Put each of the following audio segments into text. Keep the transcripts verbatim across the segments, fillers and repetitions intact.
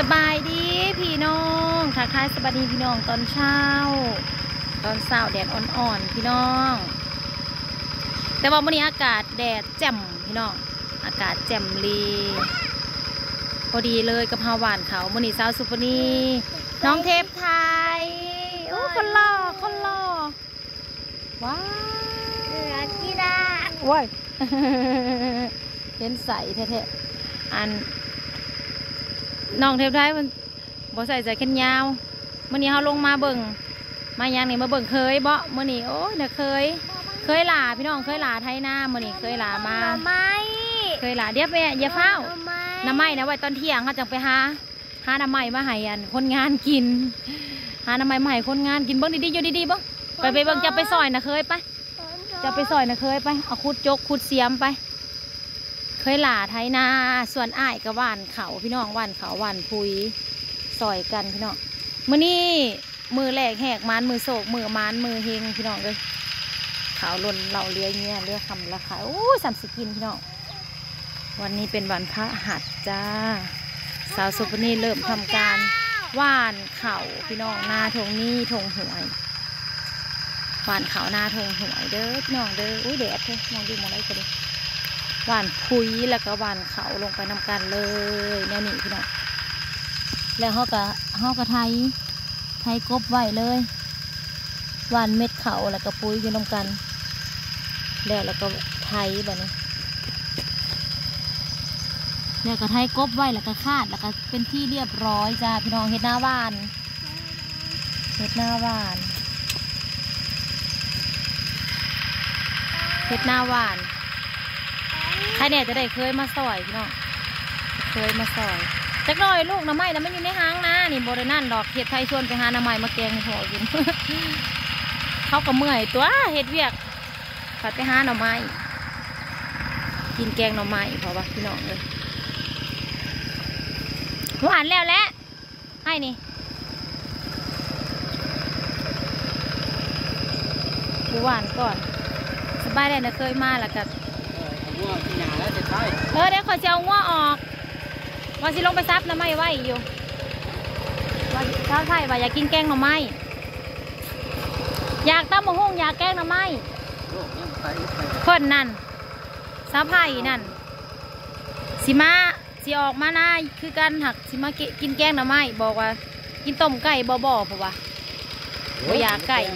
บายดีพี่น้องทักทายสวัสดีพี่น้องตอนเช้าตอนเช้าแดดอ่อนๆพี่น้องแต่ว่าวันนี้อากาศแดดแจ่มพี่น้องอากาศแจ่มลีพอดีเลยกับฮาวานเขาวันนี้สาวสุปนีน้องเทพไทยโอ้คนหล่อคนหล่อว้าวกีฬาว้ายเห็นใสแท้ๆอันน้องเทพไทยมันบ่ใส่ใจแขนยาวมื่อนี้เขาลงมาเบิ่งมาอย่างนี้มาเบิ่งเคยบ่มื่อนี้โอ้เนี่ยเคยเคยหลาพี่น้องเคยหลาไทยหน้ามื่อนี้เคยหลามาเคยหลาเดี๋ยวไปอย่าเฝ้าน้ำไม้นะไว้ตอนเที่ยงเขาจังไปหาหาน้ำไม้มาให้อันคนงานกินหาน้ำไม้มาให้คนงานกินเบิ่งดีๆอยู่ดีๆบ่ไปไปเบิ่งจะไปซอยนะเคยไปจะไปซอยนะเคยไปเอาขุดจกขุดเสียมไปเคยหลาไทยนาส่วนอ้ายกับว่านเขาพี่น้องว่านเขาว่านพุยซอยกันพี่น้องมือนี่มือแหลกแหกมันมือโศกมือมันมือเฮงพี่น้องเลยขาวล่นเหล่าเลี้ยเงี้ยเลือคำราคาโอ้สามสิบกินพี่น้องวันนี้เป็นวันพระหัสจ้าสาวสุปนีเริ่มทำการว่านเขาพี่น้องนาทงนี่ทงหวยว่านเขานาทงหวยเด้อพี่น้องเด้ออุ้ยแดดเลยมองดูมองได้ก็ดีหวานพุยแล้วก็หวานเขาลงไปนำกันเลยแนวนี้พี่น้องแล้วเขาก็เขาก็ไทยไทยกบไว้เลยหวานเม็ดเขาแล้วก็พุยอยู่นำกันแล้วแล้วก็ไทยแบบนี้แล้วก็ไทยกบไว้แล้วก็คาดแล้วก็เป็นที่เรียบร้อยจ้าพี่น้องเห็ดหน้าหวานเห็ดหน้าหวานเห็ดหน้าหวานใครเนี่ยจะได้เคยมาซอยพี่น้องเคยมาซอยจักหน่อยลูกน้ำไม้นะมันอยู่ในห้างนะนี่โบราณนั่นดอกเห็ดไทยชวนไปหาน้ำไม้มาแกงให้พ่อกิน เขาก็เมื่อยตัวเห็ดเวียกผัดไปหาหน่อไม้กินแกงหน่อไม้เพราะว่าพี่น้องเลยหวานแล้วแหละให้นี่หวานก่อนสบายได้นะเคยมาแล้วกันเออเดี๋ยวขอเจ้าง้อออกว่าสิลงไปซับน้ำไม้ไว้อยู่ว่าเช้าไทยว่าอยากกินแกงหน่อไม้อยากตั้มมะฮุ่งอยากแกงหน่อไม้เพิ่นนั่นสาวไผ่นั่นสิมาสิออกมาหน้าคือกันหักสิมากินแกงหน่อไม้บอกว่ากินต้มไก่บ่บ่เพราะว่าบ่อยากไก่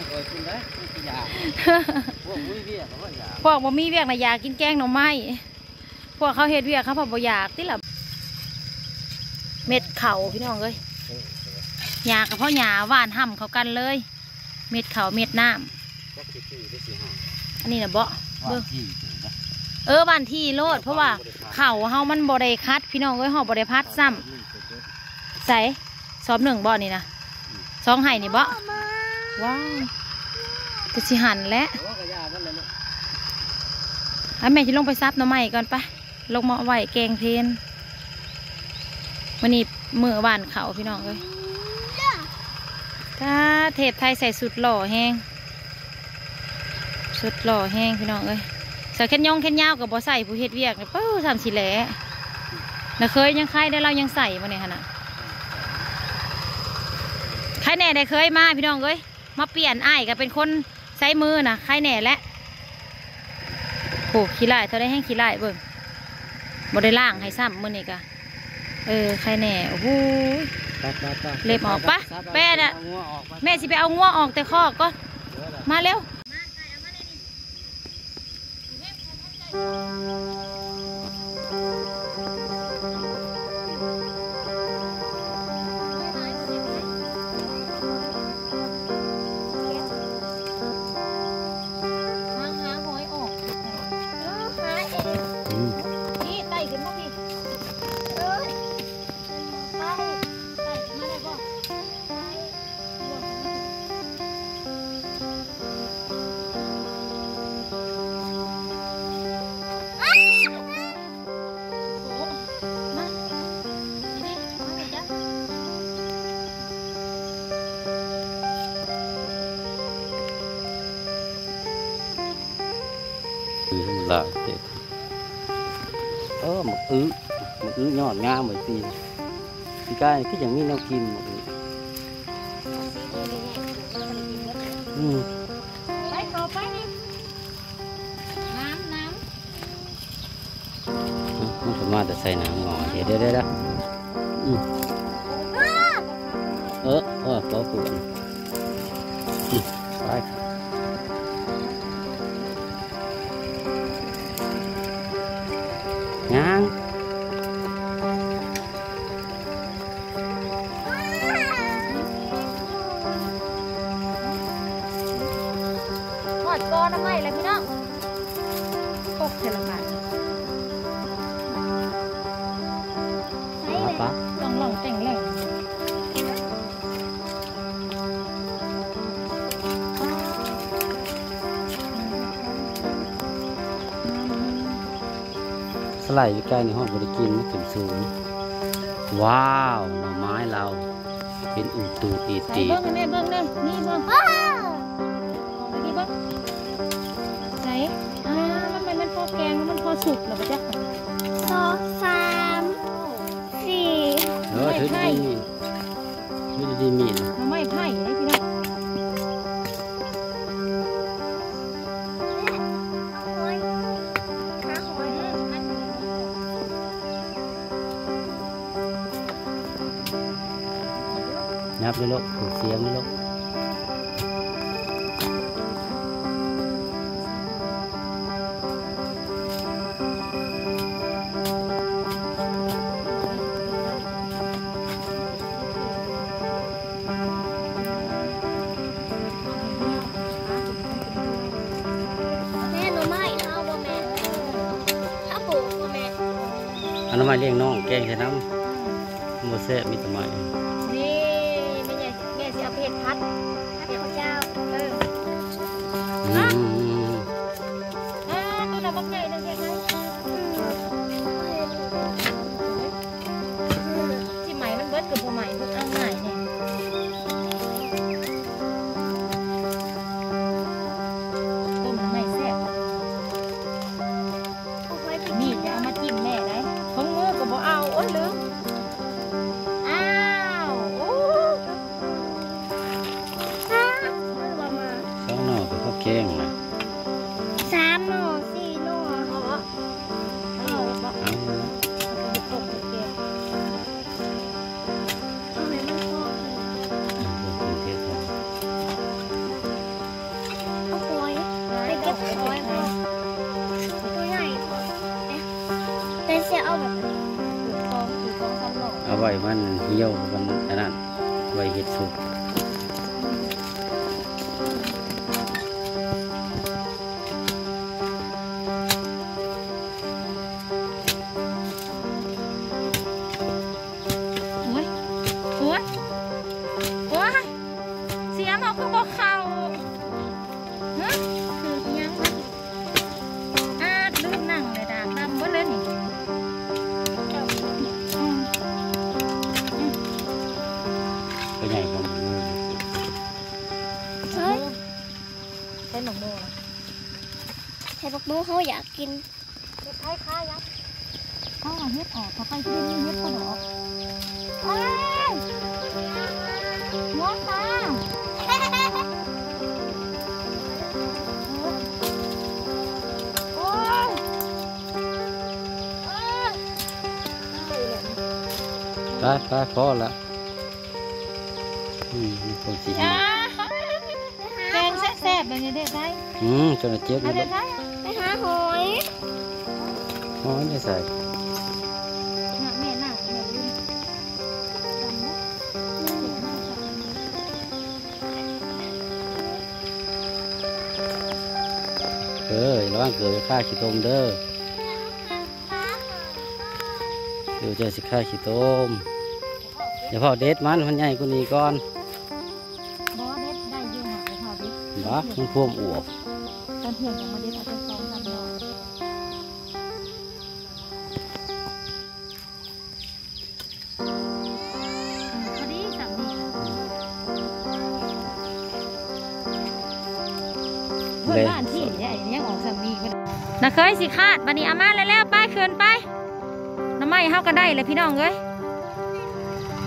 พวกบ่มีเวียกนะอยากกินแกงหน่อไม้พวกเขาเฮ็ดเวียกเขาพอบ่อยากติล่ะเม็ดเข่าพี่น้องเลยหญ้ากับพ่อหญ้าหวานห่ำเขากันเลยเม็ดเข่าเม็ดน้ำอันนี้นะเบาะเออบ้านที่โลดเพราะว่าเข่าเฮามันบ่ได้คัดพี่น้องเอ้ยเฮาบ่ได้พัดซ้ำใส่ซอมหนึ่งบ่อนี่นะสองไห่นี่เบาะว้าวจะสิหันแล้วให้แม่จะลงไปซับหน่อไม้ก่อนปะลงมาไหวแกงเพนวันนี้มือหวานเขาพี่น้องเลยถ้าเทพไทยใส่สุดหล่อแห้งสุดหล่อแห้งพี่น้องเลยใส่แค่ย่องแค่ยาวกับบอใส่ผู้เฮ็ดเวียกเนี่ยเป้าทำสีแหล่เราเคยยังใครได้เรายังใส่มาเนี่ยขนาดใครแน่ได้เคยมาพี่น้องเลยมาเปลี่ยนอ้ายก็เป็นคนใช้มือนะใครแน่และโอ้ขี้ไล่เท่าได้แห้งขี้ไล่เบิ่งบดได้ล่างให้ซ้ำมือนี่กะเออใครแน่โอ้โหเล็บออกปะแม่น่ะแม่สิไปเอางัวออกแต่ข้อก็มาเร็ว làเออมันอื้อมันอื้อยอดงามเหมือนตีพี่กายคืออย่างนี้แนวกินหมดเลยอืมไปขอไปนี่น้ำน้มันก็มาแต่ใส่น้ำงอเดี๋ยวเดี๋ยวเดี๋ยวอืมเออเออขอปวดไปงางำทอดก้อนทำไมล่ะพี่น้องตกเทละบาทมาปะลองลองแต่งแหล่งสไลด์ใกล้ในห้องบริกินมันขึ้นสูงว้าวหน่อไม้เราเป็นอูตูตีใส่ตีเบิ้งให้แม่เบิ้งเด้อนี่เบิ้งนี่เบิ้งไหนอ่ามันเป็นมันพอแกงมันพอสุกแล้วปะจ๊ะสองสามสี่เออถือดีถือดีมีดเราไม่ไผ่เลยพี่น้องหอยขาหอยนับเลยลูกถูกเสียงเลยลูกแม่หนูไม่เอาบ่แม่ถ้าปลูกบ่แม่อันนั้นมาเลี้ยงน้องแกงใส่น้ำโมเสสมีแตไม้นี่แม่ใหญ่แม่สิเอาไปเห็ดพัดถ้าเป็นข้าวเจ้าเอออืมอ่าตัวเราบักใหญ่เลยเห็ดไหมที่ไหมมันเบิดกับพวไหมพวกอ่างไหนเนี่ยต้มไหมแซ่บเอาไว้ไปนี่จะเอามาจิ้มแม่ได้ของมือก็บ่เอาโอ้ยลืมอ้าวโอ้ห้าบ่มาสองหน่อเป็นข้าวแกงนะสามหน่อสี่หน่อเอาวะเอาวะบ่เอาเลยเอาไปตกไปเก็บเอาให้มันพอเอาเทศเอาเอาหอยไปเก็บหอยพอตัวใหญ่พอเนี่ยแต่เสียเอาแบบนี้ถูกต้องถูกต้องซ้ำหน่อยเอาไว้มันเหี่ยวมันอันนั้นไว้เห็ดสุกโอ้ยโอ้ยโอ้ยเสียงเอาคือบอกเขาฮะคือยังวะอาดลืมนั่งเลยดาบดำเบิดเลยนี่อืมก็ใหญ่กว่ามือเฮ้ยใช้หนมโม่นะไข่ปักโมเขาอยากกินเฮ็ดคล้ายๆยักษ์เขาเอาเฮ็ดออกเขาไปที่นี่เฮ็ดเขาดอกเอ้ยหัวตาโอ้ยเอ้ยไปไปพอละอืมมีคนสีอ่าแกงแซ่บๆแบบนี้ได้ไหมอืมจนเจ็บเลเอายได้ไหมไปหาหอยอ๋อไม่ใส่น่ะแม่นั่งแม่ลืมจำนะเออระวังเกิดค่าขี้ต้มเด้อเดี๋ยวจะสิค่าขี้ต้มเดี๋ยวพอเด็ดมันมันใหญ่กว่านี้ก่อนบอเด็ดได้อยุ่งหากเขาดิบ้ามันพ่วงอวบตอนเที่ยงจะมาเด็ดเอาไปซ้อมทำดอกพอดีสั่งดีเพื่อนบ้านที่ใหญ่ยังออกสามีนะเคยสิคาดบันนี้อามาแล้วๆไปคืนไปน้ำไม้เฮาก็ได้เลยพี่น้องเอ้ย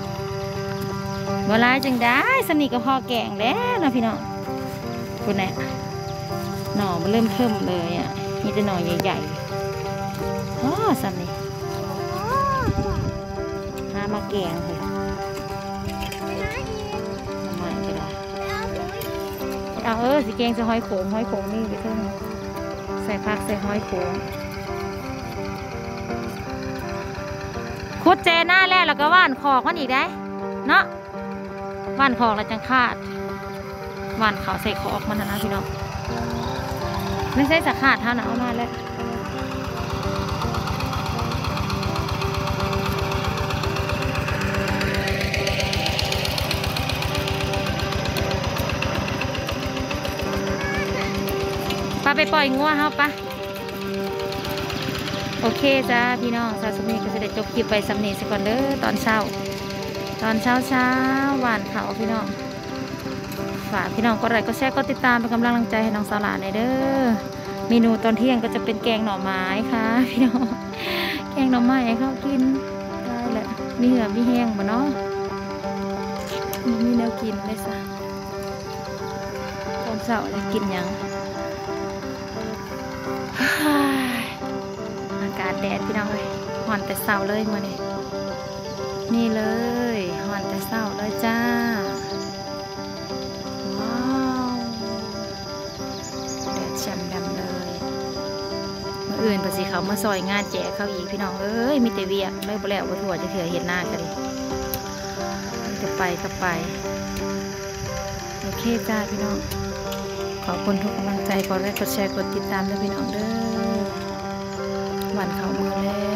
บ่ร้ายจังได้สนิทกับพ่อแกงแล้วนะพี่น้องคุณแน่หน่อมันเริ่มเพิ่มเลยอ่ะมีแต่หน่อใหญ่ๆอ๋อสันนี่หามาแกงเลยทำไมก็ได้เอาเออสิแกงจะห้อยโขงห้อยโขงนี่ไปเท่านั้นใส่ผักใส่ห้อยโขงคุดเจหน้าแล้วแล้วก็ว่านขอกมันอีกได้เนาะว่านขอกแล้วจังคาดว่านเขาใส่ขอกมันนะนะพี่น้องไม่ใช่สักขาดเท่านั้นเอามาแล้วปไปปล่อยงัวเฮาปะโอเคจ้าพี่น้องซาสมิก็จะได้จบคลิปไปสำเนียงสักก่อนเด้อตอนเช้าตอนเช้าเช้าหวานเขาพี่น้องฝากพี่น้องกดไลค์กดแชร์กดติดตามเป็นกำลังใจให้น้องสาหร่ายในเด้อเมนูตอนเที่ยงก็จะเป็นแกงหน่อไม้ค่ะพี่น้องแกงหน่อไม้ให้เขากินได้แหละมีเหือมีแห้งบ่เนาะมีแนวกินได้ซะตอนเช้าจะกินยังอากาศแดดพี่น้องเลยหอนแต่เช้าเลยมื้อนี้นี่เลยหอนแต่เช้าเลยจ้าว้าวแดดแจ่มดำเลยมื้ออื่นภาษีเขามาซอยงานแจกเขาอีกพี่น้องเอ้ยมีแต่เวียกเลยบ่แล้วบ่ทั่วจะเถื่อเห็นหน้ากันดิจะไปก็ไปโอเคจ้าพี่น้องขอบคุณทุกกำลังใจกดไลค์กดแชร์กดติดตามด้วยพี่น้องเด้อวันเขามือแล้ว